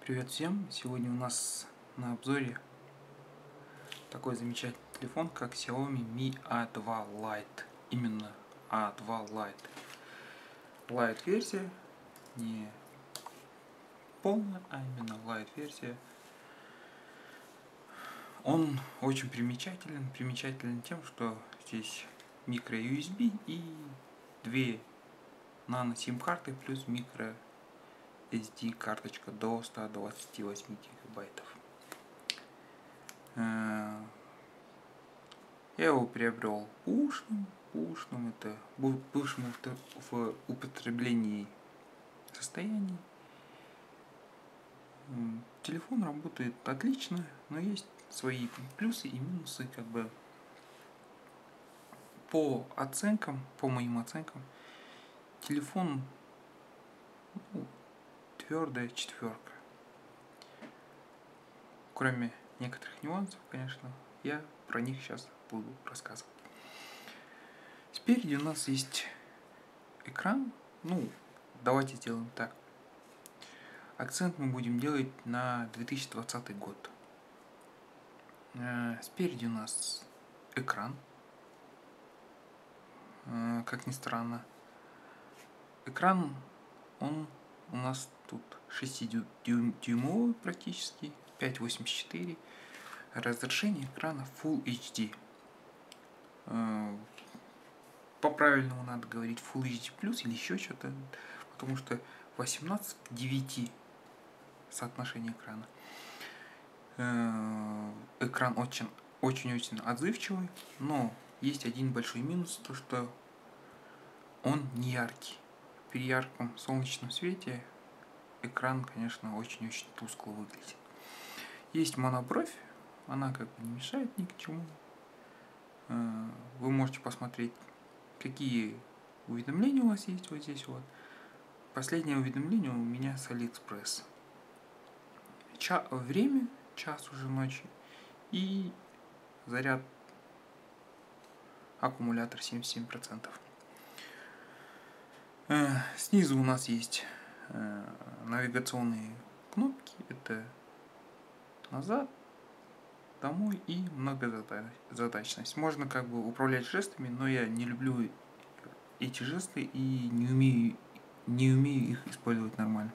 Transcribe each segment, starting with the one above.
Привет всем! Сегодня у нас на обзоре такой замечательный телефон, как Xiaomi Mi A2 Lite. Именно A2 Lite. Lite версия, не полная, а именно Lite версия. Он очень примечателен тем, что здесь микро USB и две нано сим карты плюс микро SD карточка до 128 гигабайтов. Я его приобрел пушным, это бывшим в употреблении состоянии. Телефон работает отлично, но есть свои плюсы и минусы, как бы по моим оценкам, телефон твердая четверка. Кроме некоторых нюансов, конечно, я про них сейчас буду рассказывать. Спереди у нас есть экран. Давайте сделаем так. Акцент мы будем делать на 2020 год. Спереди у нас экран. Как ни странно. Экран, он у нас тут 6-дюймовый практически, 5.84. Разрешение экрана Full HD. По-правильному надо говорить Full HD+, или еще что-то, потому что 18 к 9 соотношение экрана. Экран очень отзывчивый, но есть один большой минус, то что он не яркий. При ярком солнечном свете экран, конечно, очень тускло выглядит. Есть монобровь, она как бы не мешает ни к чему. Вы можете посмотреть, какие уведомления у вас есть вот здесь вот. Последнее уведомление у меня с AliExpress. Время, час уже ночи. И заряд аккумулятор 77%. Снизу у нас есть навигационные кнопки. Это назад, домой и многозадачность. Можно как бы управлять жестами, но я не люблю эти жесты и не умею их использовать нормально.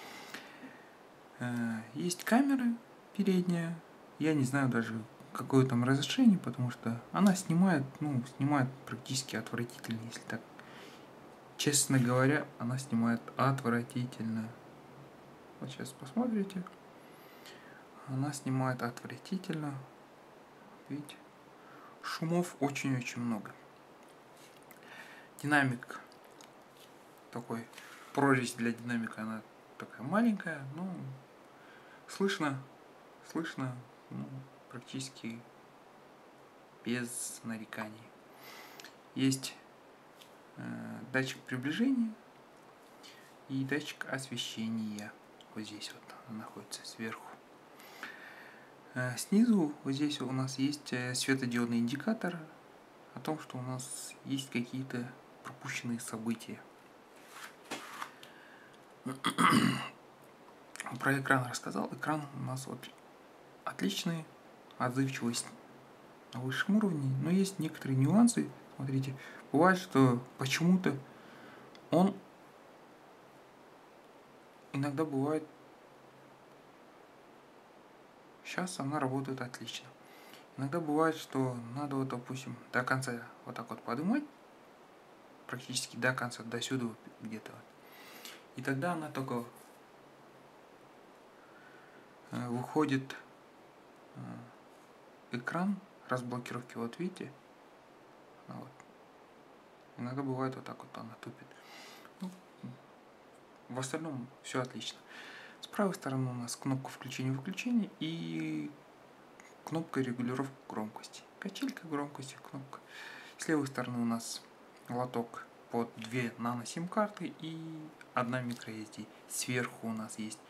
Есть камера передняя. Я не знаю даже, какое там разрешение, потому что она снимает практически отвратительно, если так. Честно говоря, она снимает отвратительно. Вот сейчас посмотрите. Она снимает отвратительно. Видите? Шумов очень много. Динамик такой. Прорезь для динамика, она такая маленькая, но слышно практически без нареканий. Есть датчик приближения и датчик освещения. Вот здесь вот он находится сверху. Снизу вот здесь у нас есть светодиодный индикатор о том, что у нас есть какие-то пропущенные события. Про экран рассказал. Экран у нас вот отличный, отзывчивость на высшем уровне, но есть некоторые нюансы. Смотрите, бывает, что почему-то он иногда бывает. Сейчас она работает отлично. Иногда бывает, что надо вот, допустим, до конца вот так вот поднимать, практически до конца, до сюда где-то. И тогда она только выходит экран разблокировки, вот видите, вот. Иногда бывает вот так вот она тупит. В остальном все отлично. С правой стороны у нас кнопка включения-выключения и кнопка регулировки громкости. Качелька громкости, кнопка. С левой стороны у нас лоток под 2 нано сим карты и 1 microSD. Сверху у нас есть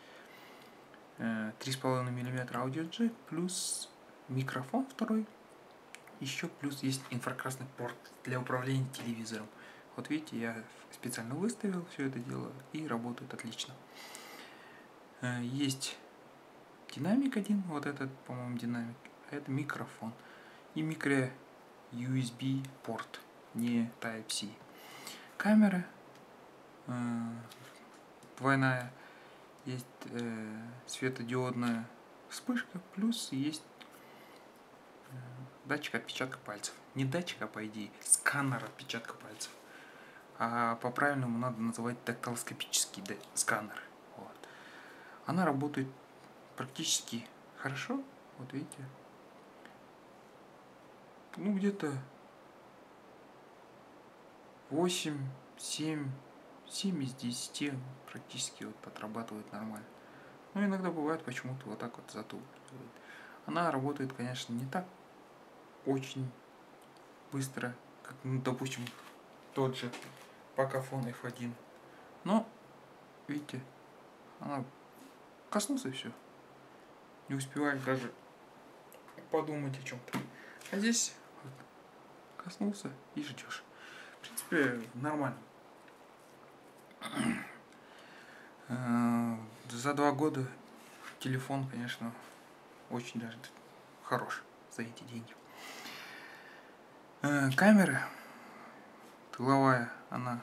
3,5 мм аудиоджек плюс микрофон второй. Еще плюс есть инфракрасный порт для управления телевизором. Вот видите, я специально выставил все это дело и работает отлично. Есть динамик один, вот этот, по-моему, динамик, а это микрофон. И микро USB порт, не Type-C. Камера двойная, есть светодиодная вспышка, плюс есть датчик отпечатка пальцев. Не датчик, а по идее сканер отпечатка пальцев. А по-правильному надо называть дактилоскопический сканер. Вот. Она работает практически хорошо. Вот видите. Ну где-то 8, 7 из 10 практически вот отрабатывает нормально. Но иногда бывает почему-то вот так вот затупливает. Она работает, конечно, не так очень быстро, как, ну, допустим, тот же Pocophone F1. Но, видите, она коснулся и все. Не успеваешь даже подумать о чем-то. А здесь вот, коснулся и ждешь. В принципе, нормально. За 2 года телефон, конечно, очень даже хорош за эти деньги. Камера тыловая, она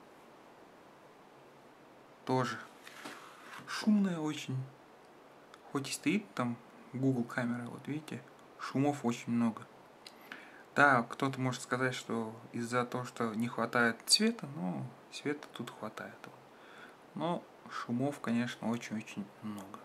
тоже шумная очень. Хоть и стоит там Google камера, вот видите, шумов очень много. Да, кто-то может сказать, что из-за того, что не хватает света, но света тут хватает. Но шумов, конечно, очень-очень много.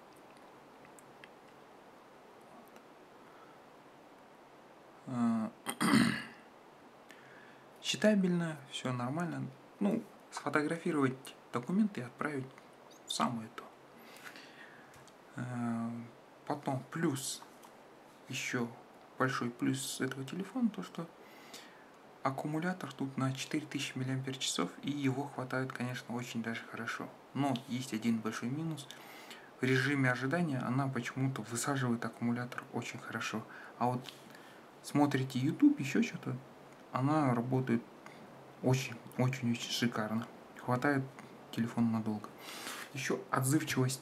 Читабельно, все нормально. Ну, сфотографировать документы и отправить в самое то. Потом плюс, еще большой плюс этого телефона, то что аккумулятор тут на 4000 мАч, и его хватает, конечно, очень даже хорошо. Но есть один большой минус. В режиме ожидания она почему-то высаживает аккумулятор очень хорошо. А вот смотрите YouTube, еще что-то, она работает очень-очень шикарно. Хватает телефон надолго. Еще отзывчивость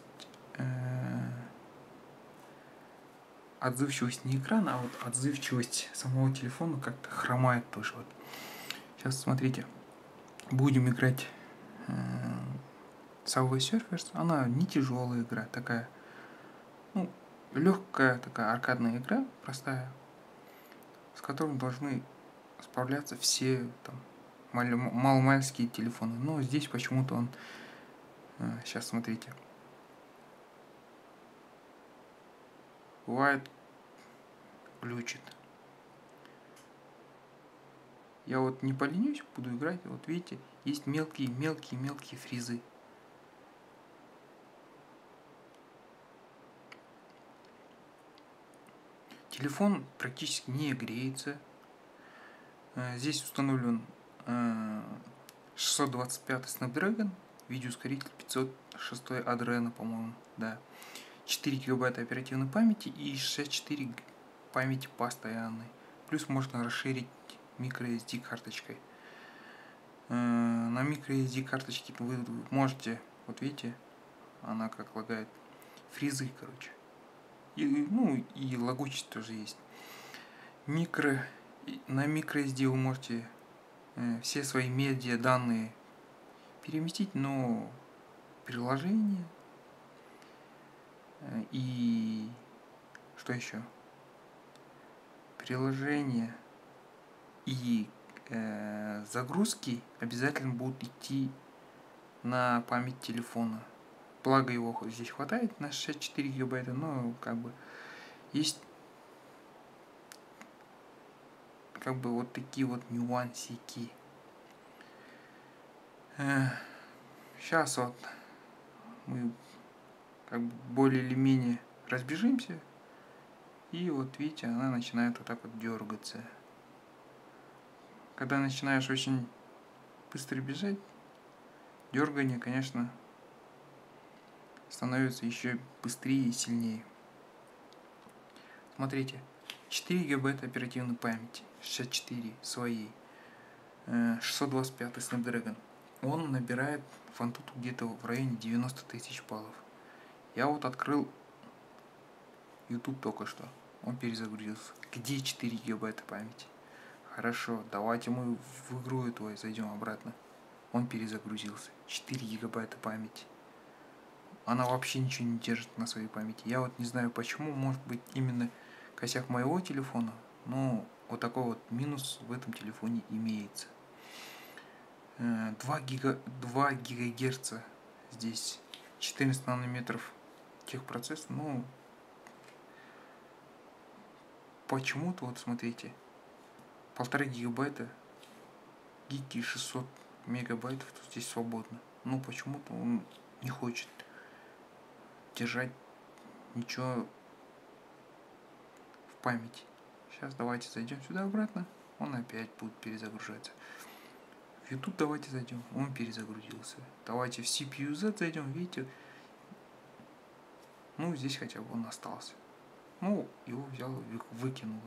не экрана, а вот отзывчивость самого телефона как-то хромает тоже. Вот. Сейчас смотрите, будем играть Subway Surfers. Она не тяжелая игра, такая, ну, легкая такая аркадная игра, простая, с которой должны справляться все там маломальские телефоны. Но здесь почему-то он... Сейчас смотрите. Бывает глючит. Я вот не поленюсь, буду играть. Вот видите, есть мелкие фризы. Телефон практически не греется. Здесь установлен 625 Snapdragon, видеоускоритель 506 Adreno, по-моему, да. 4 гигабайта оперативной памяти и 64 памяти постоянной. Плюс можно расширить microSD карточкой. На microSD карточке вы можете, вот видите, она как лагает, фризы, короче. И лагучесть тоже есть. На microSD вы можете все свои медиа данные переместить, но приложение и что еще? Приложение и загрузки обязательно будут идти на память телефона. Благо его здесь хватает на 64 гигабайта, но как бы есть как бы вот такие вот нюансики. Сейчас вот мы как бы более или менее разбежимся, и вот видите, она начинает вот так вот дергаться. Когда начинаешь очень быстро бежать, дергание, конечно, становится еще быстрее и сильнее. Смотрите, 4 гигабайта оперативной памяти, 64 своей, 625 Snapdragon. Он набирает в Antutu где-то в районе 90 тысяч баллов. Я вот открыл YouTube только что. Он перезагрузился. Где 4 гигабайта памяти? Хорошо, давайте мы в игру эту зайдем обратно. Он перезагрузился. 4 гигабайта памяти. Она вообще ничего не держит на своей памяти. Я вот не знаю почему, может быть именно косяк моего телефона, но вот такой вот минус в этом телефоне имеется. 2 гигагерца здесь, 14 нанометров техпроцесс, ну почему-то вот смотрите, 1,5 гигабайта, гиги 600 мегабайтов тут здесь свободно, но почему-то он не хочет держать ничего в памяти. Сейчас давайте зайдем сюда обратно, он опять будет перезагружаться. В YouTube давайте зайдем, он перезагрузился. Давайте в CPU-Z зайдем, видите, ну здесь хотя бы он остался. Ну, его взял и выкинул.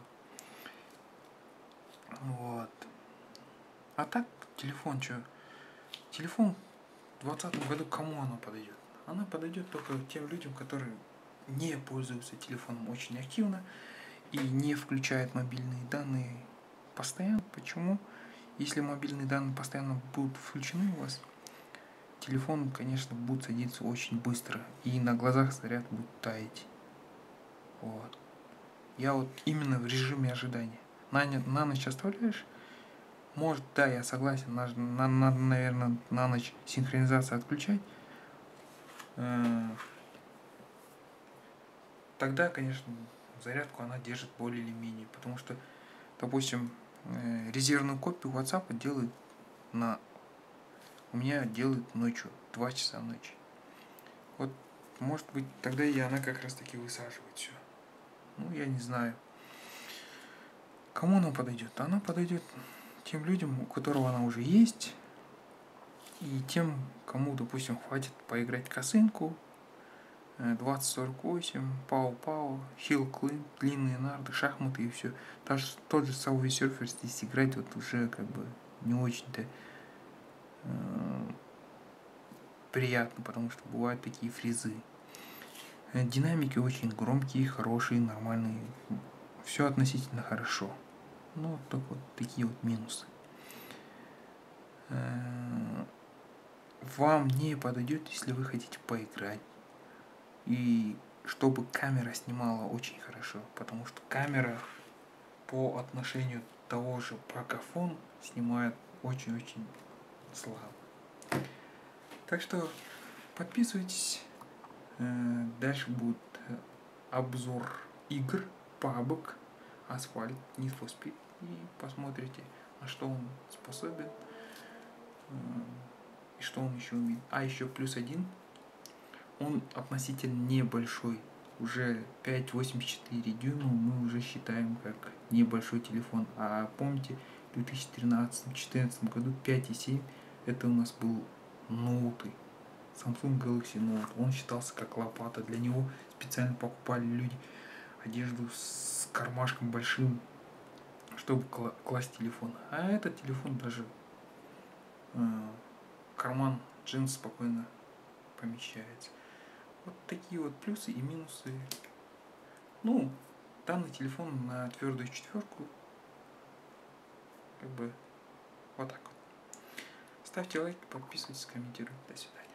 Вот. А так, телефон что? Телефон в 2020 году кому она подойдет? Она подойдет только тем людям, которые не пользуются телефоном очень активно и не включают мобильные данные постоянно. Почему? Если мобильные данные постоянно будут включены у вас, телефон, конечно, будет садиться очень быстро, и на глазах заряд будет таять. Вот. Я вот именно в режиме ожидания. На ночь оставляешь? Может, да, я согласен, надо, наверное, на ночь синхронизацию отключать. Тогда, конечно, зарядку она держит более или менее, потому что, допустим, резервную копию WhatsApp делает у меня делает ночью, 2 часа ночи. Вот, может быть, тогда и она как раз таки высаживает все. Ну, я не знаю. Кому она подойдет? Она подойдет тем людям, у которого она уже есть, и тем, кому, допустим, хватит поиграть косынку, 2048, пау-пау, хилл-клин, длинные нарды, шахматы и все. Даже тот же Subway Surfer здесь играть вот уже как бы не очень-то приятно, потому что бывают такие фризы. Динамики очень громкие, хорошие, нормальные. Все относительно хорошо. Ну, вот так вот такие вот минусы. Вам не подойдет, если вы хотите поиграть. И чтобы камера снимала очень хорошо. Потому что камера по отношению того же Pocophone снимает очень-очень слабо. Так что подписывайтесь. Дальше будет обзор игр, PUBG, Asphalt, Need for Speed. И посмотрите, на что он способен и что он еще умеет. А еще +1, он относительно небольшой. Уже 5,84 дюйма мы уже считаем как небольшой телефон. А помните, в 2013-2014 году 5,7 это у нас был ноуты. Samsung Galaxy Note. Он считался как лопата. Для него специально покупали люди одежду с кармашком большим, чтобы класть телефон. А этот телефон даже карман джинс спокойно помещается. Вот такие вот плюсы и минусы. Ну, данный телефон на твердую четверку. Как бы вот так вот. Ставьте лайк, подписывайтесь, комментируйте. До свидания.